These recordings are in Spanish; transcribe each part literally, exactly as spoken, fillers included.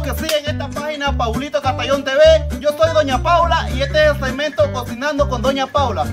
que siguen esta página Paulito Castellón T V. Yo soy Doña Paula y este es el segmento Cocinando con Doña Paula.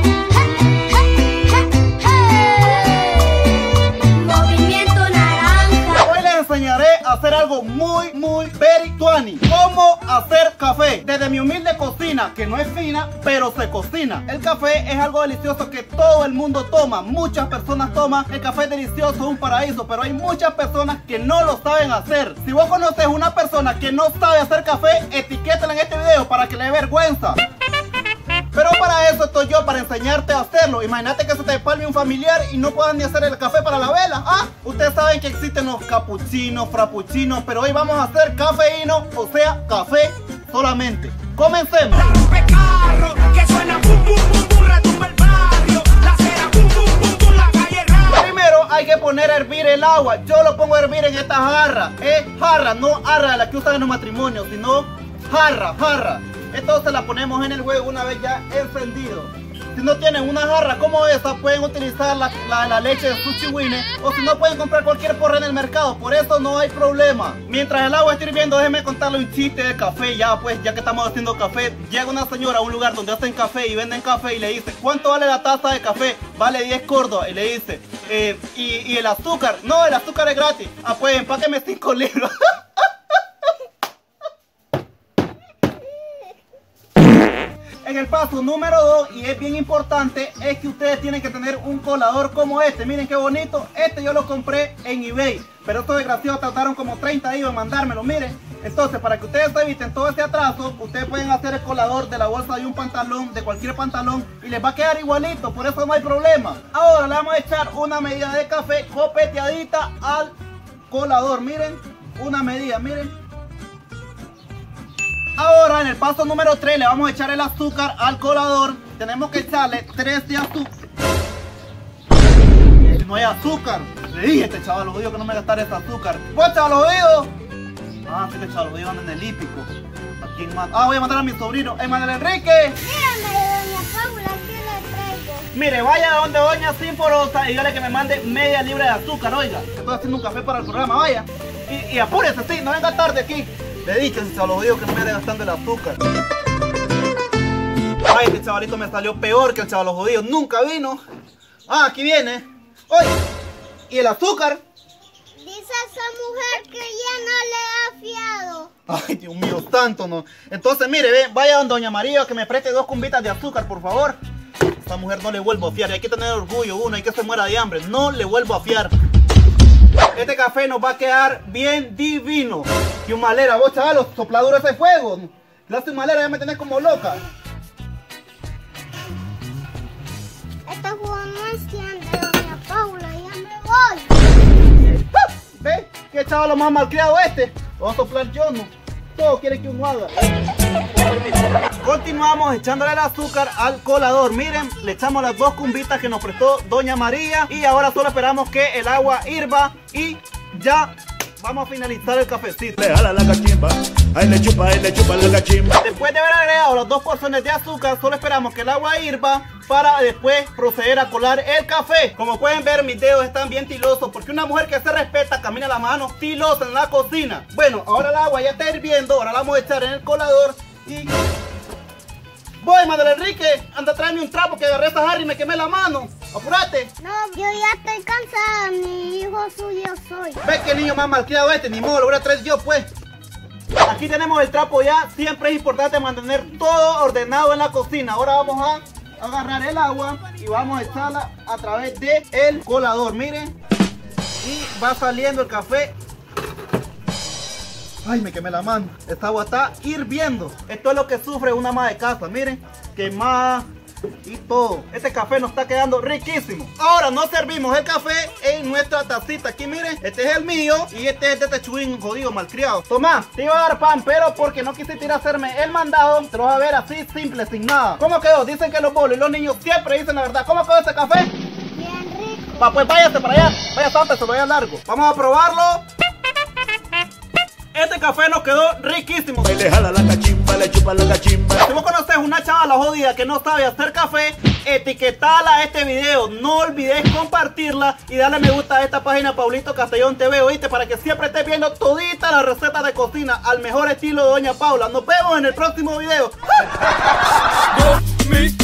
Movimiento naranja. Hoy les enseñaré a hacer algo muy, muy very tuani. Cómo hacer café desde mi humilde cocina, que no es fina, pero se cocina. El café es algo delicioso que todo el mundo toma. Muchas personas toman. El café es delicioso, es un paraíso, pero hay muchas personas que no lo saben hacer. Si vos conoces una persona que no sabe hacer café, etiquétala en este video para que le dé vergüenza. Pero para eso estoy yo, para enseñarte a hacerlo. Imagínate que se te palme un familiar y no puedan ni hacer el café para la vela. Ah, ustedes saben que existen los capuchinos, frappuccinos, pero hoy vamos a hacer cafeíno, o sea, café solamente. Comencemos. Primero hay que poner a hervir el agua. Yo lo pongo a hervir en esta jarra. Es jarra, no jarra la que usan en los matrimonios, sino jarra, jarra. Entonces la ponemos en el fuego una vez ya encendido. Si no tienen una jarra como esa, pueden utilizar la, la, la leche de su chihuine, o si no, pueden comprar cualquier porra en el mercado. Por eso no hay problema. Mientras el agua está hirviendo, déjenme contarle un chiste de café. Ya pues, ya que estamos haciendo café, llega una señora a un lugar donde hacen café y venden café y le dice: ¿cuánto vale la taza de café? Vale diez córdobas. Y le dice: eh, ¿y, y el azúcar? No, el azúcar es gratis. Ah pues, empáqueme cinco libros. En el paso número dos, y es bien importante, es que ustedes tienen que tener un colador como este. Miren qué bonito. Este yo lo compré en eBay, pero estos desgraciados tardaron como treinta días en mandármelo. Miren, entonces para que ustedes eviten todo ese atraso, ustedes pueden hacer el colador de la bolsa de un pantalón, de cualquier pantalón, y les va a quedar igualito. Por eso no hay problema. Ahora le vamos a echar una medida de café copeteadita al colador. Miren, una medida, miren. Ahora en el paso número tres le vamos a echar el azúcar al colador. Tenemos que echarle tres de azúcar. Si no hay azúcar, le dije a este chaval oído que no me gastara ese azúcar. ¿Vos, chaval oído? Ah, sí que chaval oído anda en el hípico. ¿A quién más? Ah, voy a mandar a mi sobrino, Emanuel Enrique. Mírame, Doña Paula, ¿qué le traigo? Mire, vaya donde Doña Sinforosa y dígale que me mande media libra de azúcar, oiga. Estoy haciendo un café para el programa, vaya. Y, y apúrese, sí, no venga tarde aquí. Le dije a ese chaval que no me ande gastando el azúcar. Ay, este chavalito me salió peor que el chaval jodido. Nunca vino. Ah, aquí viene. Oye, ¿y el azúcar? Dice esa mujer que ya no le ha fiado. Ay, Dios mío, tanto no. Entonces, mire, ve, vaya donde Doña María que me preste dos cumbitas de azúcar, por favor. A esta mujer no le vuelvo a fiar. Hay que tener orgullo, uno, hay que se muera de hambre. No le vuelvo a fiar. Este café nos va a quedar bien divino. Y humalera, vos chaval, los sopladores de fuego. La hace humalera, ya me tenés como loca. Este jugo no enciende, Doña Paula, ya me voy. ¡Ah! ¿Ves? ¿Qué chaval lo más malcriado este? Lo va a soplar yo, no. Todo quiere que uno haga. Continuamos echándole el azúcar al colador. Miren, le echamos las dos cumbitas que nos prestó Doña María. Y ahora solo esperamos que el agua hirva y ya vamos a finalizar el cafecito. Le jala la cachimba, ahí le chupa, ahí le chupa la cachimba. Después de haber agregado las dos porciones de azúcar, solo esperamos que el agua hirva para después proceder a colar el café. Como pueden ver, mis dedos están bien tilosos, porque una mujer que se respeta camina las manos tilosas en la cocina. Bueno, ahora el agua ya está hirviendo, ahora la vamos a echar en el colador y... Voy, Manuel Enrique, anda a traerme un trapo que agarré esa jarra y me quemé la mano. Apúrate. No, yo ya estoy cansada, mi hijo suyo soy. Ve que niño más malcriado este, ni modo, lo voy a traer yo pues. Aquí tenemos el trapo ya. Siempre es importante mantener todo ordenado en la cocina. Ahora vamos a agarrar el agua y vamos a echarla a través del el colador, miren. Y va saliendo el café. Ay, me quemé la mano. Esta agua está hirviendo. Esto es lo que sufre una ama de casa, miren. Quemada y todo. Este café nos está quedando riquísimo. Ahora nos servimos el café en nuestra tacita. Aquí miren, este es el mío y este es de este chuín jodido malcriado. Toma, te iba a dar pan, pero porque no quisiste ir a hacerme el mandado, te lo vas a ver así simple, sin nada. ¿Cómo quedó? Dicen que los bolos y los niños siempre dicen la verdad. ¿Cómo quedó este café? Bien rico. Va, pues váyase para allá. Vaya, sápese, vaya largo. Vamos a probarlo. Este café nos quedó riquísimo. Le jala la cachimba, le chupa la cachimba. Si vos conocés una chavala jodida que no sabe hacer café, etiquetala a este video. No olvides compartirla y darle me gusta a esta página Paulito Castellón T V, ¿oíste? Para que siempre estés viendo todita la receta de cocina al mejor estilo de Doña Paula. Nos vemos en el próximo video. Mi